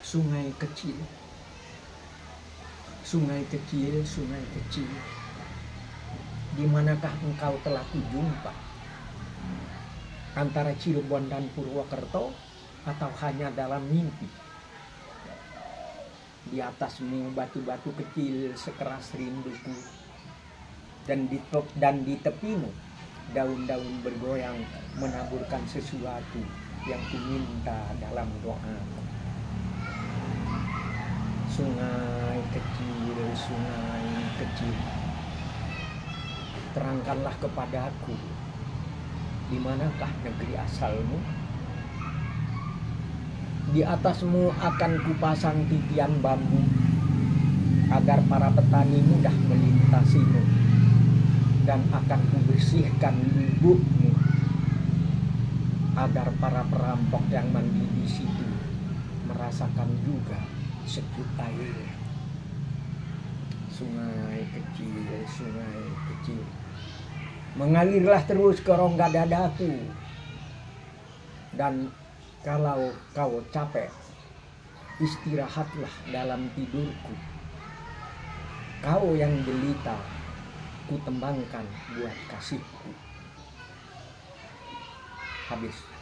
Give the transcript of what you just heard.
Sungai kecil, sungai kecil, sungai kecil, di manakah engkau telah kujumpa? Antara Cirebon dan Purwokerto, atau hanya dalam mimpi? Di atasmu batu-batu kecil sekeras rinduku, dan di tepimu daun-daun bergoyang menaburkan sesuatu yang kuminta dalam doaku. Sungai kecil, terangkanlah kepadaku, di manakah negeri asalmu? Di atasmu akan kupasang titian bambu, agar para petani mudah melintasimu, dan akan kubersihkan lubukmu, agar para perampok yang mandi di situ merasakan juga sejuk air. Sungai kecil, mengalirlah terus ke rongga dadaku. Dan kalau kau capek, istirahatlah dalam tidurku. Kau yang jelita, ku tembangkan buat kasihku. Habis.